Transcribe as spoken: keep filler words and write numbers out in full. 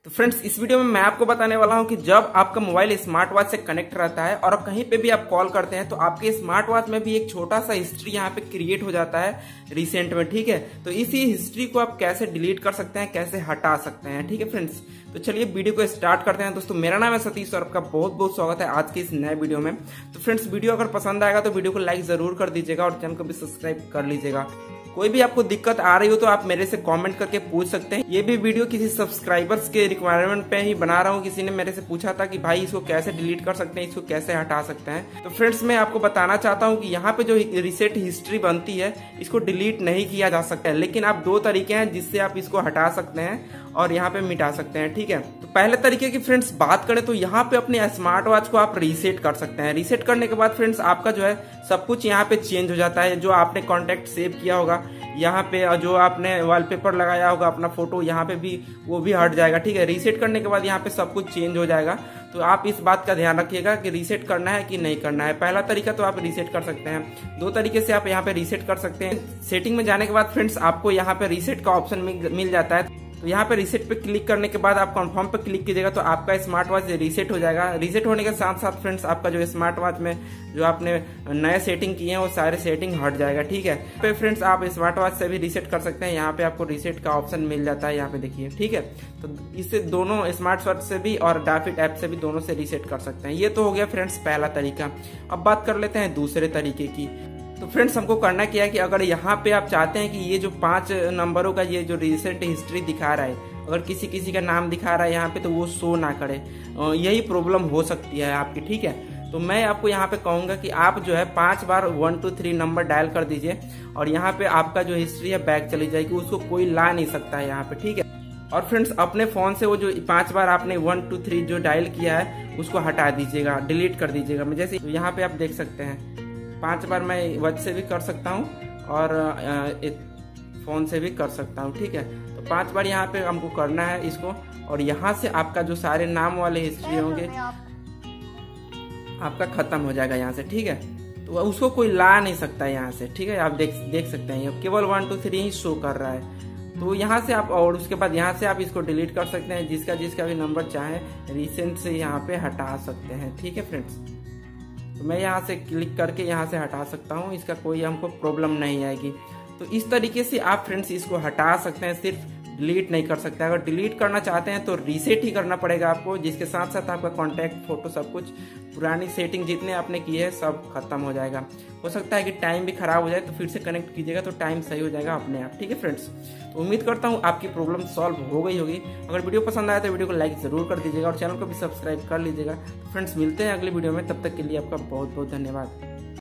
तो फ्रेंड्स इस वीडियो में मैं आपको बताने वाला हूं कि जब आपका मोबाइल स्मार्ट वॉच से कनेक्ट रहता है और कहीं पे भी आप कॉल करते हैं तो आपके स्मार्ट वॉच में भी एक छोटा सा हिस्ट्री यहाँ पे क्रिएट हो जाता है रिसेंट में। ठीक है, तो इसी हिस्ट्री को आप कैसे डिलीट कर सकते हैं, कैसे हटा सकते हैं। ठीक है फ्रेंड्स, तो चलिए वीडियो को स्टार्ट करते हैं। दोस्तों मेरा नाम है सतीश और आपका बहुत बहुत स्वागत है आज के इस नए वीडियो में। तो फ्रेंड्स वीडियो अगर पसंद आएगा तो वीडियो को लाइक जरूर कर दीजिएगा और चैनल को भी सब्सक्राइब कर लीजिएगा। कोई भी आपको दिक्कत आ रही हो तो आप मेरे से कमेंट करके पूछ सकते हैं। ये भी वीडियो किसी सब्सक्राइबर्स के रिक्वायरमेंट पे ही बना रहा हूँ। किसी ने मेरे से पूछा था कि भाई इसको कैसे डिलीट कर सकते हैं, इसको कैसे हटा सकते हैं। तो फ्रेंड्स मैं आपको बताना चाहता हूँ कि यहाँ पे जो रिसेट हिस्ट्री बनती है इसको डिलीट नहीं किया जा सकता है, लेकिन आप दो तरीके हैं जिससे आप इसको हटा सकते हैं और यहाँ पे मिटा सकते हैं। ठीक है, तो पहले तरीके की फ्रेंड्स बात करें तो यहाँ पे अपने स्मार्ट वॉच को आप रीसेट कर सकते हैं। रीसेट करने के बाद फ्रेंड्स आपका जो है सब कुछ यहाँ पे चेंज हो जाता है। जो आपने कॉन्टेक्ट सेव किया होगा यहाँ पे, जो आपने वॉलपेपर लगाया होगा अपना फोटो, यहाँ पे भी वो भी हट जाएगा। ठीक है, रीसेट करने के बाद यहाँ पे सब कुछ चेंज हो जाएगा। तो आप इस बात का ध्यान रखिएगा कि रीसेट करना है कि नहीं करना है। पहला तरीका तो आप रीसेट कर सकते हैं, दो तरीके से आप यहाँ पे रीसेट कर सकते हैं। सेटिंग में जाने के बाद फ्रेंड्स आपको यहाँ पे रीसेट का ऑप्शन मिल जाता है। तो यहाँ पे रीसेट पे क्लिक करने के बाद आप कंफर्म पे क्लिक कीजिएगा तो आपका स्मार्ट वॉच रीसेट हो जाएगा। रीसेट होने के साथ साथ फ्रेंड्स आपका जो स्मार्ट वॉच में जो आपने नए सेटिंग किए हैं वो सारे सेटिंग हट जाएगा। ठीक है, पे फ्रेंड्स आप स्मार्ट वॉच से भी रीसेट कर सकते हैं। यहाँ पे आपको रीसेट का ऑप्शन मिल जाता है, यहाँ पे देखिए। ठीक है, तो इससे दोनों स्मार्ट वॉच से भी और डाफिट ऐप से भी दोनों से रीसेट कर सकते हैं। ये तो हो गया फ्रेंड्स पहला तरीका। अब बात कर लेते हैं दूसरे तरीके की। तो फ्रेंड्स हमको करना क्या है कि अगर यहाँ पे आप चाहते हैं कि ये जो पांच नंबरों का ये जो रिसेंट हिस्ट्री दिखा रहा है, अगर किसी किसी का नाम दिखा रहा है यहाँ पे तो वो शो ना करे, यही प्रॉब्लम हो सकती है आपकी। ठीक है, तो मैं आपको यहाँ पे कहूंगा कि आप जो है पांच बार one two three number dial कर दीजिए और यहाँ पे आपका जो हिस्ट्री है बैक चली जाएगी, उसको कोई ला नहीं सकता है यहाँ पे। ठीक है, और फ्रेंड्स अपने फोन से वो जो पांच बार आपने वन टू थ्री जो डायल किया है उसको हटा दीजिएगा, डिलीट कर दीजिएगा। मैं जैसे यहाँ पे आप देख सकते हैं पांच बार मैं वॉच से भी कर सकता हूँ और फोन से भी कर सकता हूँ। ठीक है, तो पांच बार यहाँ पे हमको करना है इसको और यहाँ से आपका जो सारे नाम वाले हिस्ट्री होंगे आपका खत्म हो जाएगा यहाँ से। ठीक है, तो उसको कोई ला नहीं सकता यहाँ से। ठीक है, आप देख देख सकते हैं ये केवल वन टू थ्री ही शो कर रहा है। तो यहाँ से आप और उसके बाद यहाँ से आप इसको डिलीट कर सकते हैं, जिसका जिसका भी नंबर चाहे रिसेंट से यहाँ पे हटा सकते हैं। ठीक है फ्रेंड्स, तो मैं यहाँ से क्लिक करके यहाँ से हटा सकता हूँ, इसका कोई हमको प्रॉब्लम नहीं आएगी। तो इस तरीके से आप फ्रेंड्स इसको हटा सकते हैं, सिर्फ डिलीट नहीं कर सकते। अगर डिलीट करना चाहते हैं तो रीसेट ही करना पड़ेगा आपको, जिसके साथ साथ आपका कॉन्टैक्ट फोटो सब कुछ पुरानी सेटिंग जितने आपने की है सब खत्म हो जाएगा। हो सकता है कि टाइम भी खराब हो जाए तो फिर से कनेक्ट कीजिएगा तो टाइम सही हो जाएगा अपने आप। ठीक है फ्रेंड्स, तो उम्मीद करता हूँ आपकी प्रॉब्लम सॉल्व हो गई होगी। अगर वीडियो पसंद आया तो वीडियो को लाइक जरूर कर दीजिएगा और चैनल को भी सब्सक्राइब कर लीजिएगा। फ्रेंड्स मिलते हैं अगली वीडियो में, तब तक के लिए आपका बहुत बहुत धन्यवाद।